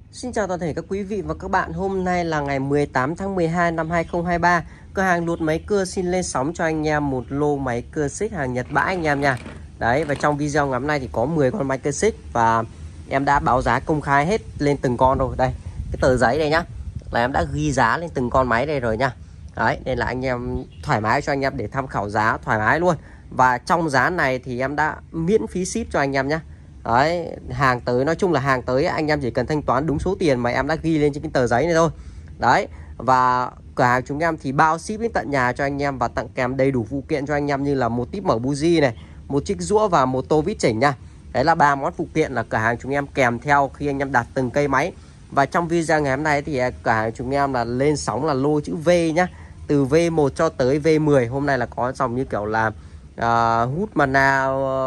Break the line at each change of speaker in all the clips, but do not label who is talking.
Xin chào toàn thể các quý vị và các bạn. Hôm nay là ngày 18 tháng 12 năm 2023. Cửa hàng Lụt Máy Cưa xin lên sóng cho anh em một lô máy cưa xích hàng Nhật bãi anh em nha. Đấy, và trong video ngày hôm nay thì có 10 con máy cưa xích và em đã báo giá công khai hết lên từng con rồi. Đây, cái tờ giấy đây nhá, là em đã ghi giá lên từng con máy đây rồi nha. Đấy, nên là anh em thoải mái cho anh em để tham khảo giá thoải mái luôn. Và trong giá này thì em đã miễn phí ship cho anh em nhé. Đấy, hàng tới, nói chung là hàng tới anh em chỉ cần thanh toán đúng số tiền mà em đã ghi lên trên cái tờ giấy này thôi. Đấy, và cửa hàng chúng em thì bao ship đến tận nhà cho anh em và tặng kèm đầy đủ phụ kiện cho anh em như là một típ mở buji này, một chiếc rũa và một tô vít chỉnh nha. Đấy là 3 món phụ kiện là cửa hàng chúng em kèm theo khi anh em đặt từng cây máy. Và trong video ngày hôm nay thì cửa hàng chúng em là lên sóng là lô chữ V nhá, từ V1 cho tới V10. Hôm nay là có dòng như kiểu là Husqvarna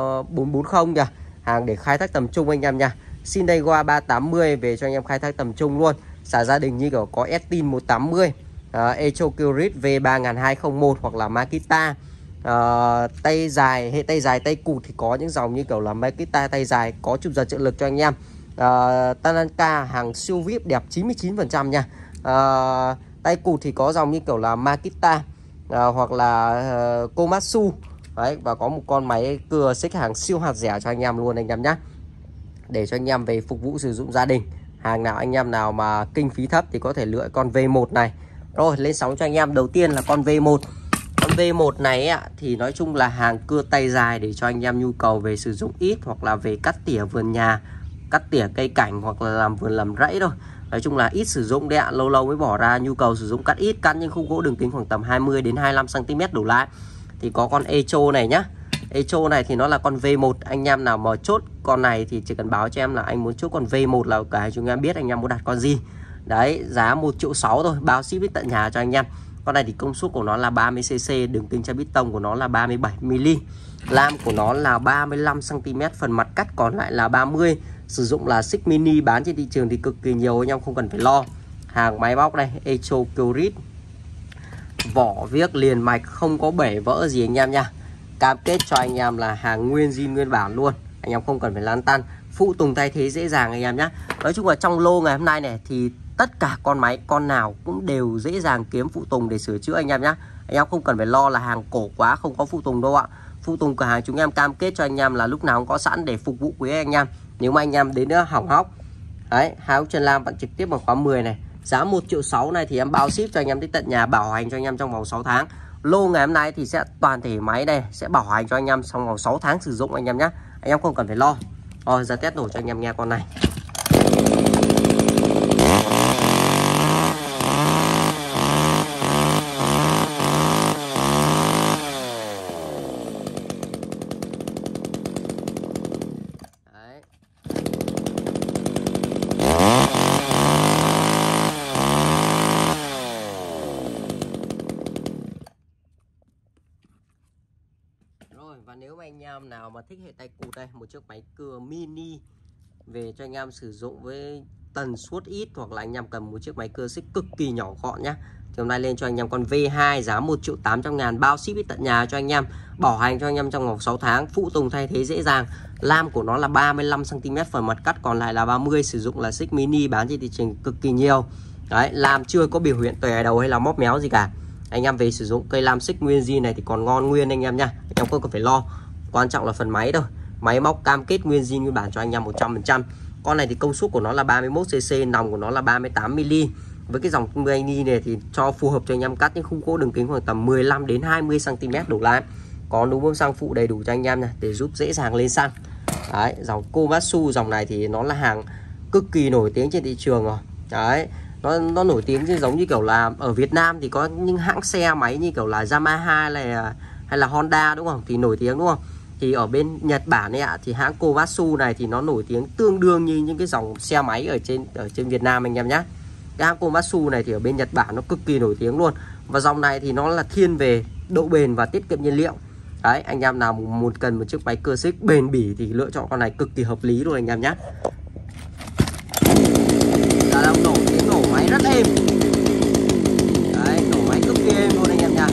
440 kìa, hàng để khai thác tầm trung anh em nha. Shineiwa 380 về cho anh em khai thác tầm trung luôn. Xả gia đình như kiểu có Estin 180, Echo Kyrit V3201 hoặc là Makita. Tay dài, hệ tay dài tay cụt thì có những dòng như kiểu là Makita tay dài có chụp giật trợ lực cho anh em. Tanaka hàng siêu VIP đẹp 99% nha. Tay cụt thì có dòng như kiểu là Makita hoặc là Komatsu. Đấy, và có một con máy cưa xích hàng siêu hạt rẻ cho anh em luôn anh em nhé, để cho anh em về phục vụ sử dụng gia đình. Hàng nào anh em nào mà kinh phí thấp thì có thể lựa con V1 này. Rồi lên sóng cho anh em. Đầu tiên là con V1. Con V1 này thì nói chung là hàng cưa tay dài để cho anh em nhu cầu về sử dụng ít, hoặc là về cắt tỉa vườn nhà, cắt tỉa cây cảnh hoặc là làm vườn làm rẫy thôi. Nói chung là ít sử dụng đấy ạ, lâu lâu mới bỏ ra, nhu cầu sử dụng cắt ít, cắt những khúc gỗ đường kính khoảng tầm 20 đến 25 cm đổ lại. Thì có con Echo này nhá. Echo này thì nó là con V1. Anh em nào mà chốt con này thì chỉ cần báo cho em là anh muốn chốt con V1 là cả chúng em biết anh em muốn đặt con gì. Đấy, giá 1,6 triệu thôi, bao ship đến tận nhà cho anh em. Con này thì công suất của nó là 30cc, đường kính chai bít tông của nó là 37mm, lam của nó là 35cm, phần mặt cắt còn lại là 30. Sử dụng là xích mini, bán trên thị trường thì cực kỳ nhiều anh em không cần phải lo. Hàng máy móc đây, Echo Kyrit, vỏ viết liền mạch, không có bể vỡ gì anh em nha. Cam kết cho anh em là hàng nguyên zin nguyên bản luôn, anh em không cần phải lăn tăn, phụ tùng thay thế dễ dàng anh em nhé. Nói chung là trong lô ngày hôm nay này thì tất cả con máy con nào cũng đều dễ dàng kiếm phụ tùng để sửa chữa anh em nhé. Anh em không cần phải lo là hàng cổ quá không có phụ tùng đâu ạ. Phụ tùng cửa hàng chúng em cam kết cho anh em là lúc nào cũng có sẵn để phục vụ quý anh em. Nếu mà anh em đến nữa hỏng hóc, đấy, hai ốc chân lam bạn trực tiếp bằng khóa 10 này, giá 1,6 triệu này thì em bao ship cho anh em đến tận nhà, bảo hành cho anh em trong vòng 6 tháng. Lô ngày hôm nay thì sẽ toàn thể máy đây sẽ bảo hành cho anh em trong vòng 6 tháng sử dụng anh em nhé. Anh em không cần phải lo. Rồi ra test nổ cho anh em nghe con này. Và nếu mà anh em nào mà thích hệ tay cụt đây, một chiếc máy cưa mini về cho anh em sử dụng với tần suất ít, hoặc là anh em cần một chiếc máy cưa xích cực kỳ nhỏ gọn nhá, thì hôm nay lên cho anh em con V2 giá 1.800.000, bao ship đến tận nhà cho anh em, bảo hành cho anh em trong vòng 6 tháng, phụ tùng thay thế dễ dàng. Lam của nó là 35cm, phần mặt cắt còn lại là 30, sử dụng là xích mini, bán trên thị trường cực kỳ nhiều. Đấy, lam chưa có biểu hiện tòe đầu hay là móp méo gì cả. Anh em về sử dụng cây lam xích nguyên zin này thì còn ngon nguyên anh em nha, anh em không cần phải lo. Quan trọng là phần máy thôi, máy móc cam kết nguyên zin nguyên bản cho anh em 100%. Con này thì công suất của nó là 31cc, nòng của nó là 38mm. Với cái dòng mini này thì cho phù hợp cho anh em cắt những khung gỗ đường kính khoảng tầm 15 đến 20 cm đổ lại. Có núm bơm xăng phụ đầy đủ cho anh em nha, để giúp dễ dàng lên xăng. Đấy, dòng Komatsu, dòng này thì nó là hàng cực kỳ nổi tiếng trên thị trường rồi. Đấy, nó nổi tiếng giống như kiểu là ở Việt Nam thì có những hãng xe máy như kiểu là Yamaha hay là Honda đúng không, thì nổi tiếng đúng không. Thì ở bên Nhật Bản ấy ạ, thì hãng Komatsu này thì nó nổi tiếng tương đương như những cái dòng xe máy ở trên Việt Nam anh em nhé. Cái hãng Komatsu này thì ở bên Nhật Bản nó cực kỳ nổi tiếng luôn. Và dòng này thì nó là thiên về độ bền và tiết kiệm nhiên liệu. Đấy, anh em nào muốn cần một chiếc máy cưa xích bền bỉ thì lựa chọn con này cực kỳ hợp lý rồi anh em nhé. Là đang nổ, tiếng nổ máy rất êm. Đấy, nổ máy cực kỳ êm luôn anh em nha.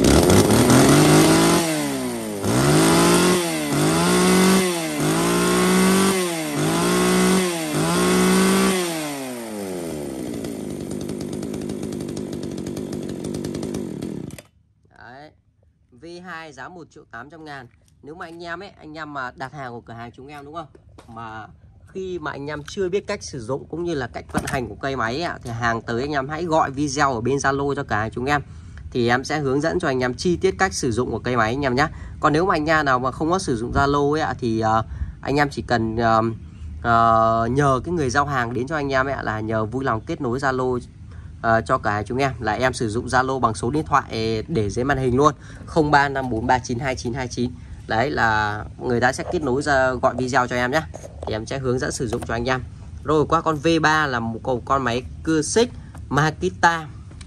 2 giá 1.800.000. Nếu mà anh em mà đặt hàng của cửa hàng chúng em đúng không, mà khi mà anh em chưa biết cách sử dụng cũng như là cách vận hành của cây máy ấy, thì hàng tới anh em hãy gọi video ở bên Zalo cho cửa hàng chúng em, thì em sẽ hướng dẫn cho anh em chi tiết cách sử dụng của cây máy anh em nhé. Còn nếu mà anh em nào mà không có sử dụng Zalo ấy thì anh em chỉ cần nhờ cái người giao hàng đến cho anh em ấy, là nhờ vui lòng kết nối Zalo cho cả chúng em, là em sử dụng Zalo bằng số điện thoại để dưới màn hình luôn, 0354392929. Đấy là người ta sẽ kết nối ra gọi video cho em nhé, thì em sẽ hướng dẫn sử dụng cho anh em. Rồi qua con V3 là một con máy cưa xích Makita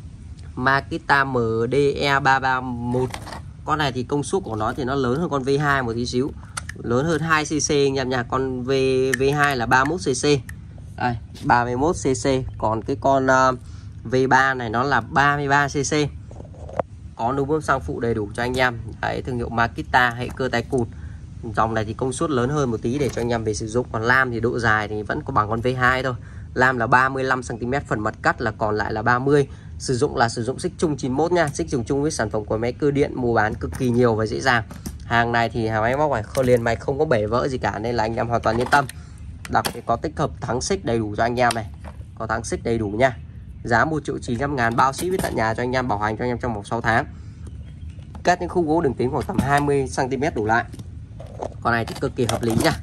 MDE331. Con này thì công suất của nó thì nó lớn hơn con V2 một tí xíu, lớn hơn 2cc anh em nha. Con V2 là 31cc, đây 31cc, còn cái con V3 này nó là 33cc. Có núm bơm xăng phụ đầy đủ cho anh em. Đấy, thương hiệu Makita hệ cơ tay cụt. Dòng này thì công suất lớn hơn một tí để cho anh em về sử dụng. Còn lam thì độ dài thì vẫn có bằng con V2 thôi. Lam là 35cm, phần mặt cắt là còn lại là 30. Sử dụng là sử dụng xích chung 91 nha. Xích dùng chung với sản phẩm của máy cơ điện, mua bán cực kỳ nhiều và dễ dàng. Hàng này thì hàng máy móc này liền mạch không có bể vỡ gì cả, nên là anh em hoàn toàn yên tâm. Đặc biệt có tích hợp thắng xích đầy đủ cho anh em này. Có thắng xích đầy đủ nha. Giá 1.900.000, bao ship với tận nhà cho anh em, bảo hành cho anh em trong vòng 6 tháng. Cắt những khung gỗ đường kính khoảng tầm 20cm đổ lại. Con này thì cực kỳ hợp lý nha.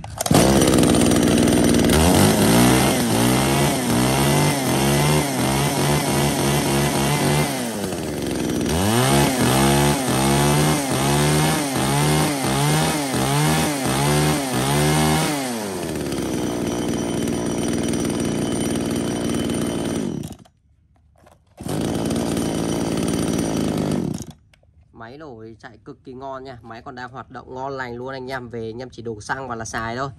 Máy nổi chạy cực kỳ ngon nha. Máy còn đang hoạt động ngon lành luôn anh em. Về anh em chỉ đổ xăng vào là xài thôi.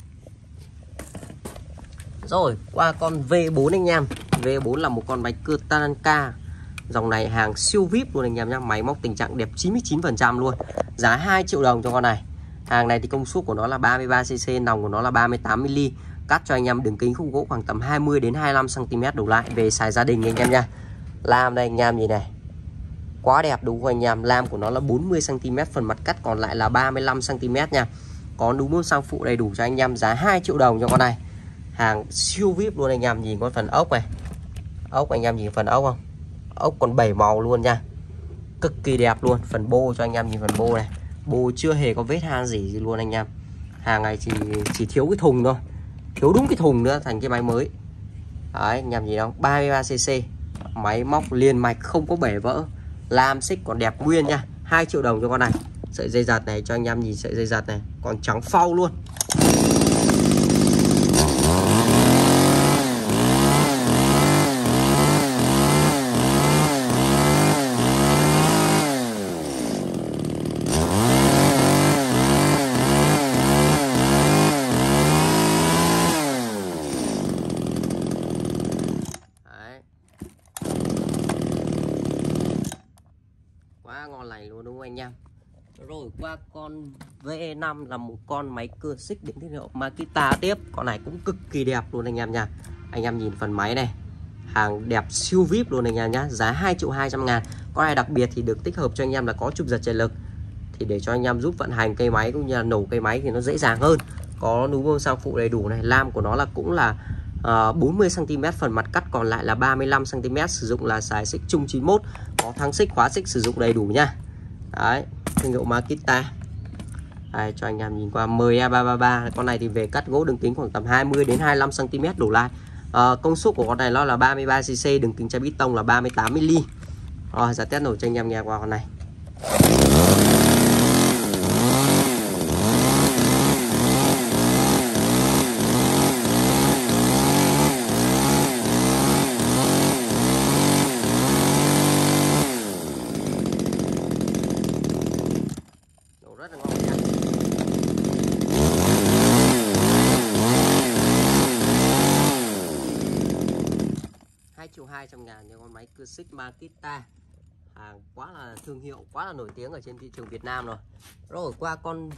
Rồi qua con V4 anh em. V4 là một con máy cưa Tanaka. Dòng này hàng siêu VIP luôn anh em nhé. Máy móc tình trạng đẹp 99% luôn. Giá 2 triệu đồng cho con này. Hàng này thì công suất của nó là 33cc, nòng của nó là 38mm. Cắt cho anh em đường kính khung gỗ khoảng tầm 20 đến 25cm đổ lại, về xài gia đình anh em nha. Lam đây anh em nhìn này, quá đẹp đúng không anh em. Lam của nó là 40cm, phần mặt cắt còn lại là 35cm nha. Có núm bơm xăng phụ đầy đủ cho anh em. Giá 2 triệu đồng cho con này. Hàng siêu VIP luôn anh em. Nhìn con phần ốc này, ốc anh em nhìn phần ốc không, ốc còn 7 màu luôn nha, cực kỳ đẹp luôn. Phần bô cho anh em nhìn phần bô này, bô chưa hề có vết han gì luôn anh em. Hàng này chỉ thiếu cái thùng thôi, thiếu đúng cái thùng nữa thành cái máy mới. Đấy anh em nhìn không, 33cc, máy móc liền mạch không có bể vỡ, lam xích còn đẹp nguyên nha. 2 triệu đồng cho con này. Sợi dây giật này cho anh em nhìn, sợi dây giật này còn trắng phau luôn. Quá ngon lành luôn đúng không anh em. Rồi qua con V5 là một con máy cưa xích đến thương hiệu Makita tiếp. Con này cũng cực kỳ đẹp luôn anh em nha. Anh em nhìn phần máy này, hàng đẹp siêu VIP luôn anh em nhá. Giá 2.200.000. Con này đặc biệt thì được tích hợp cho anh em là có chụp giật chạy lực, thì để cho anh em giúp vận hành cây máy cũng như là nổ cây máy thì nó dễ dàng hơn. Có núm bơm xăng phụ đầy đủ này. Lam của nó là cũng là 40cm, phần mặt cắt còn lại là 35cm. Sử dụng là xài xích chung 91. Có thắng xích, khóa xích sử dụng đầy đủ nha. Đấy, thương hiệu Makita. Đây, cho anh em nhìn qua ME333. Con này thì về cắt gỗ đường kính khoảng tầm 20 đến 25cm đổ lại. Công suất của con này nó là 33cc, đường kính chai bít tông là 38mm. Rồi, giá test nổ cho anh em nghe qua con này. Rất là ngon nha. 2.200.000 cho con máy cưa xích Makita. Hàng quá là thương hiệu, quá là nổi tiếng ở trên thị trường Việt Nam rồi. Rồi qua con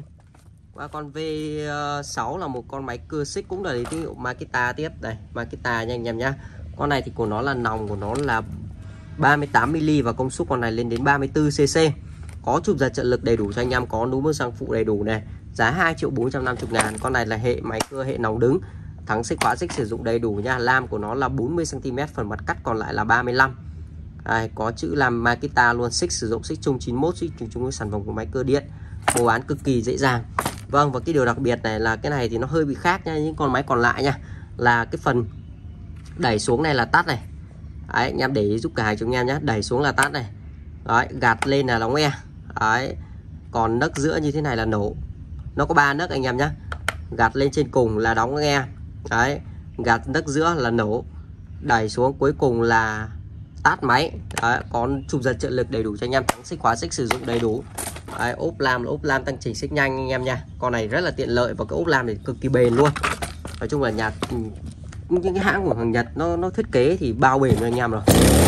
V6 là một con máy cưa xích cũng là thương hiệu Makita tiếp. Đây, Makita nha anh em nhá. Con này thì của nó là nòng của nó là 38mm và công suất con này lên đến 34cc. có chụp giật trợ lực đầy đủ cho anh em, có núm bơm xăng phụ đầy đủ này, giá 2.450.000. Con này là hệ máy cưa hệ nòng đứng, thắng xích khóa xích sử dụng đầy đủ nha. Lam của nó là 40 cm, phần mặt cắt còn lại là 35. Đây, có chữ làm Makita luôn, xích sử dụng xích chung 91, xích chung với sản phẩm của máy cưa điện, mua bán cực kỳ dễ dàng. Vâng, và cái điều đặc biệt này là cái này thì nó hơi bị khác nha, những con máy còn lại nha, là cái phần đẩy xuống này là tắt này. Đấy, anh em để ý giúp cả hai chúng em nhé, đẩy xuống là tắt này. Đấy, gạt lên là đóng nghe. Đấy, còn nấc giữa như thế này là nổ. Nó có 3 nấc anh em nhé. Gạt lên trên cùng là đóng nghe. Đấy, gạt nấc giữa là nổ, đẩy xuống cuối cùng là tắt máy. Đấy, còn chụp giật trợ lực đầy đủ cho anh em, thắng xích khóa xích sử dụng đầy đủ. Đấy, ốp lam là ốp lam tăng chỉnh xích nhanh anh em nha. Con này rất là tiện lợi và cái ốp lam này cực kỳ bền luôn. Nói chung là những cái hãng của hàng Nhật nó thiết kế thì bao bền cho anh em rồi.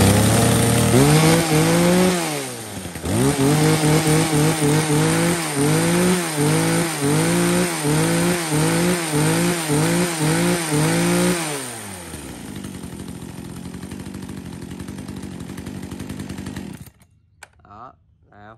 Đó, nào.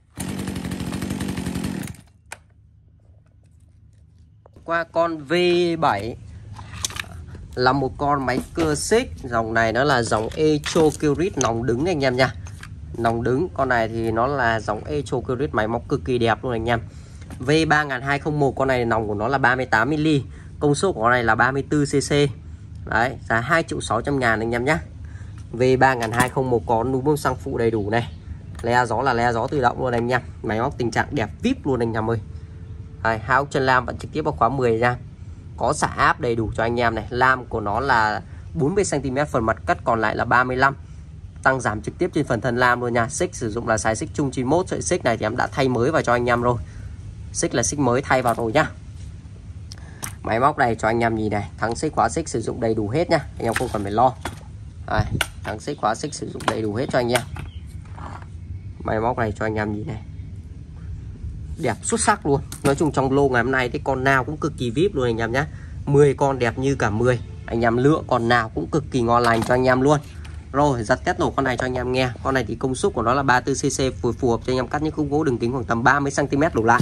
Qua con V7 là một con máy cưa xích, dòng này nó là dòng Echo Kyrit nòng đứng anh em nha. Nòng đứng, con này thì nó là dòng Echo Kyrit, máy móc cực kỳ đẹp luôn anh em. V3201, con này nòng của nó là 38mm, công suất của con này là 34cc. Đấy, giá 2.600.000 anh em nhé. V3201 có núm bơm xăng phụ đầy đủ này, le gió là le gió tự động luôn anh em. Máy móc tình trạng đẹp vip luôn anh em ơi. Hao chân lam vẫn trực tiếp vào khóa 10 nha. Có xả áp đầy đủ cho anh em này. Lam của nó là 40 cm, phần mặt cắt còn lại là 35. Tăng giảm trực tiếp trên phần thân lam luôn nha. Xích sử dụng là xài xích chung 91. Sợi xích này thì em đã thay mới vào cho anh em rồi. Xích là xích mới thay vào rồi nhá. Máy móc này cho anh em nhìn này, thắng xích khóa xích sử dụng đầy đủ hết nha, anh em không cần phải lo. Đây, thắng xích khóa xích sử dụng đầy đủ hết cho anh em. Máy móc này cho anh em nhìn này, đẹp xuất sắc luôn. Nói chung trong lô ngày hôm nay thì con nào cũng cực kỳ vip luôn anh em nhé. 10 con đẹp như cả 10. Anh em lựa con nào cũng cực kỳ ngon lành cho anh em luôn. Rồi, giật test nổ con này cho anh em nghe. Con này thì công suất của nó là 34cc, phù hợp cho anh em cắt những khúc gỗ đường kính khoảng tầm 30 cm đổ lại.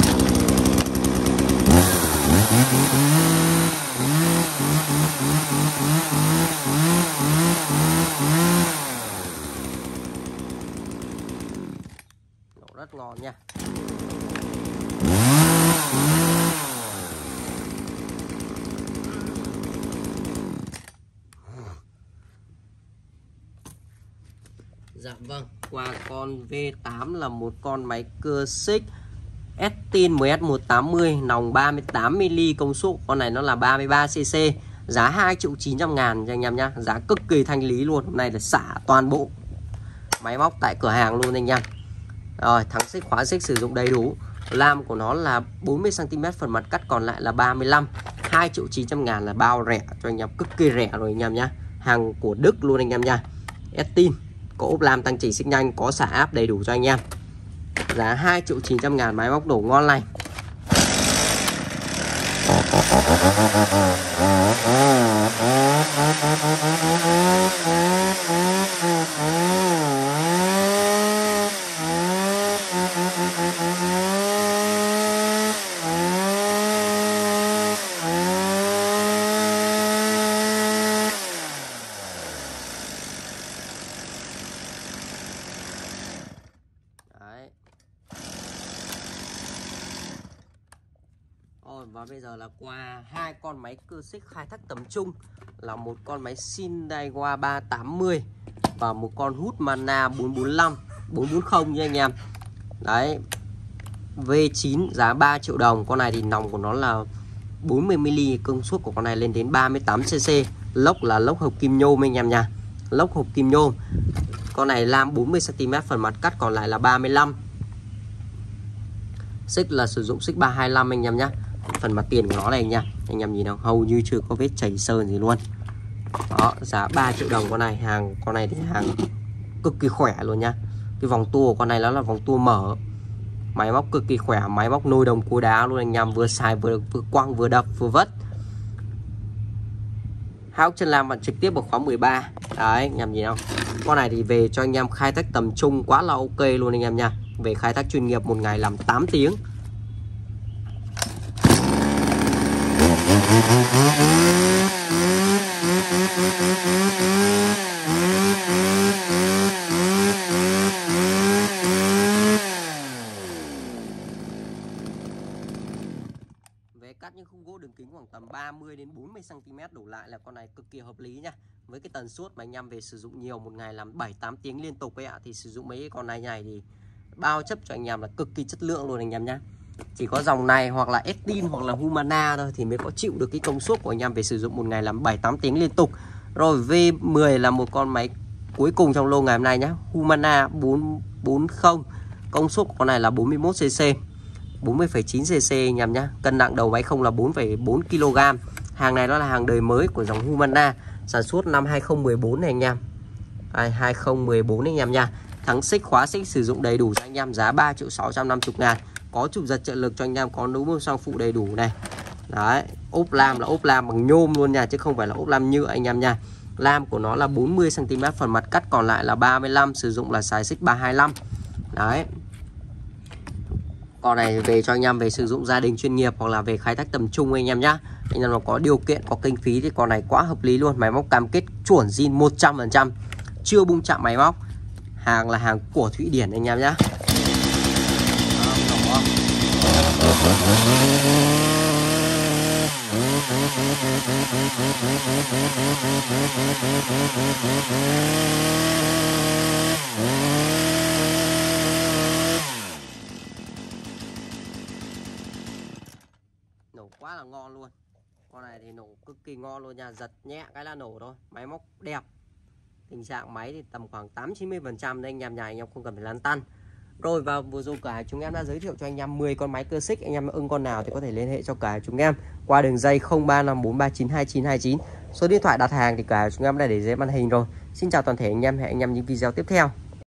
Nổ rất ngon nha. Dạ vâng, qua con V8 là một con máy cưa xích Estin MS180, nòng 38mm, công suất con này nó là 33cc, giá 2.900.000 cho anh em nhá, giá cực kỳ thanh lý luôn. Hôm nay là xả toàn bộ máy móc tại cửa hàng luôn anh em. Rồi, thắng xích khóa xích sử dụng đầy đủ. Lam của nó là 40 cm, phần mặt cắt còn lại là 35. 2.900.000 là bao rẻ cho anh em, cực kỳ rẻ rồi anh em nhá. Hàng của Đức luôn anh em nha. Estin, có ốp lam tăng chỉnh xích nhanh, có xả áp đầy đủ cho anh em. Giá 2.900.000, máy móc nổ ngon lành. Và bây giờ là qua hai con máy cưa xích khai thác tầm trung, là một con máy Shindaiwa 380 và một con Husqvarna 445 440 nha anh em. Đấy, V9 giá 3 triệu đồng. Con này thì nòng của nó là 40mm, công suất của con này lên đến 38cc. Lốc là lốc hộp kim nhôm anh em nha, lốc hộp kim nhôm. Con này lam 40cm, phần mặt cắt còn lại là 35. Xích là sử dụng xích 325 anh em nhé. Phần mặt tiền của nó này nha, anh em nhìn nào, hầu như chưa có vết chảy sơn gì luôn. Đó, giá 3 triệu đồng con này. Con này thì hàng cực kỳ khỏe luôn nha. Cái vòng tua của con này nó là vòng tua mở, máy móc cực kỳ khỏe, máy móc nồi đồng cua đá luôn anh em, vừa xài vừa quăng vừa đập vừa vất. Háo chân lam bạn trực tiếp vào khóa 13. Đấy, anh em nhìn không, con này thì về cho anh em khai thác tầm trung quá là ok luôn anh em nha. Về khai thác chuyên nghiệp một ngày làm 8 tiếng. Về cắt những khung gỗ đường kính khoảng tầm 30 đến 40 cm đổ lại là con này cực kỳ hợp lý nha. Với cái tần suất mà anh em về sử dụng nhiều, một ngày làm 7-8 tiếng liên tục ấy ạ, thì sử dụng mấy con này thì bao chấp cho anh em là cực kỳ chất lượng luôn anh em nhá. Chỉ có dòng này hoặc là Estin hoặc là Humana thôi thì mới có chịu được cái công suất của anh em về sử dụng một ngày làm 7-8 tiếng liên tục. Rồi V10 là một con máy cuối cùng trong lô ngày hôm nay nhá. Humana 440, công suất của con này là 41cc, 40,9cc anh em nhá. Cân nặng đầu máy không là 4,4 kg. Hàng này nó là hàng đời mới của dòng Humana, sản xuất năm 2014 này anh em. 2014 anh em nha. Thắng xích, khóa xích sử dụng đầy đủ cho anh em, giá 3.650.000. Có chụp giật trợ lực cho anh em, có nấu mâm xoong phụ đầy đủ này. Đấy, ốp lam là ốp lam bằng nhôm luôn nha, chứ không phải là ốp lam nhựa anh em nha. Lam của nó là 40 cm, phần mặt cắt còn lại là 35, sử dụng là xài xích 325. Đấy. Con này về cho anh em về sử dụng gia đình chuyên nghiệp hoặc là về khai thác tầm trung anh em nhá. Anh em nó có điều kiện, có kinh phí thì con này quá hợp lý luôn. Máy móc cam kết chuẩn zin 100%, chưa bung chạm máy móc. Hàng là hàng của Thụy Điển anh em nhá. Nổ quá là ngon luôn. Con này thì nổ cực kỳ ngon luôn nha, giật nhẹ cái là nổ thôi. Máy móc đẹp. Tình trạng máy thì tầm khoảng 80-90% nên anh em nhà anh em không cần phải lăn tăn. Rồi, và vừa rồi cả chúng em đã giới thiệu cho anh em 10 con máy cơ xích. Anh em ưng con nào thì có thể liên hệ cho cả chúng em qua đường dây 0354392929. Số điện thoại đặt hàng thì cả chúng em đã để dưới màn hình rồi. Xin chào toàn thể anh em, hẹn anh em những video tiếp theo.